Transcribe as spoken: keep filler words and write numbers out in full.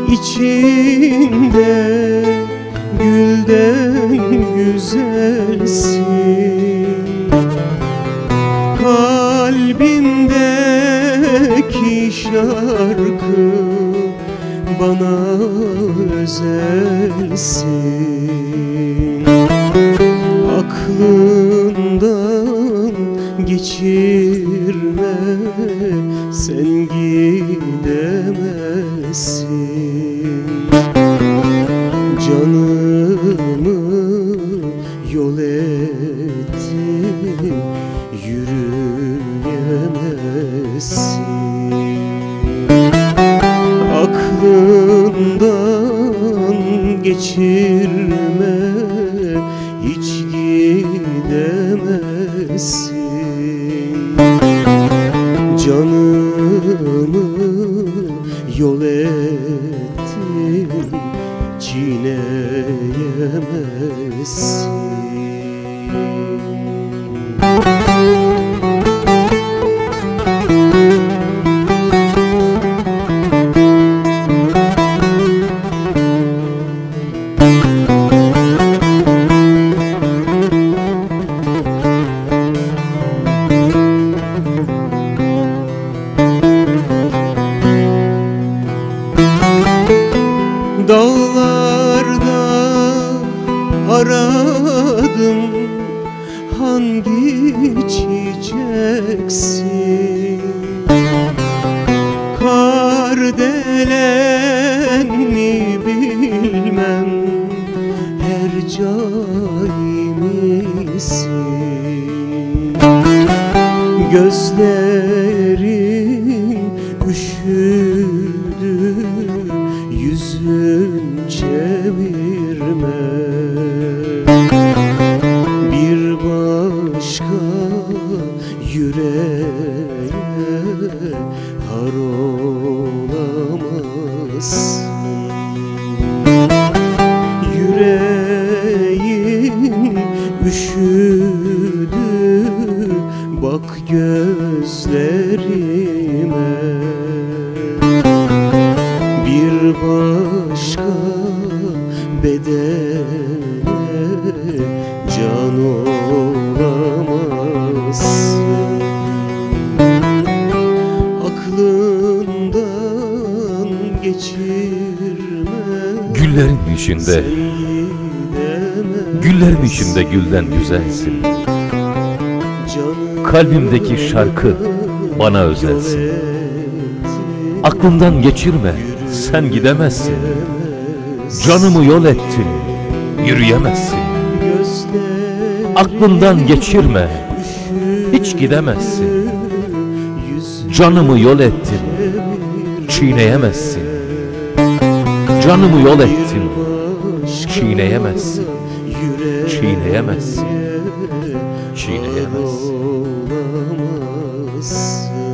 içinde gülden güzelsin. Kalbimdeki şarkı bana özelsin. Aklından geçirme, sen gidemezsin. Canımı yol ettin, yürüyemezsin. Aklından geçirme, hiç gidemezsin. Canımı yol ettin, çiğneyemezsin. Dağlarda aradım hangi çiçeksin. Kardelenni bilmem, her caimisin. Gözlerin üşüdü, yüzün çevirme. Bir başka yüreğe har olamazsın. Yüreğin üşüdü, bak gözlerime. Bir başka bedene can olamazsın. Aklından geçirme, Güllerin içinde, güllerin içinde gülden güzelsin. Kalbimdeki şarkı bana özelsin. Aklından geçirme, sen gidemezsin. Canımı yol ettin, yürüyemezsin. Aklından geçirme, hiç gidemezsin. Canımı yol ettin, çiğneyemezsin. Canımı yol ettin, çiğneyemezsin. Çiğneyemezsin. Çiğneyemezsin.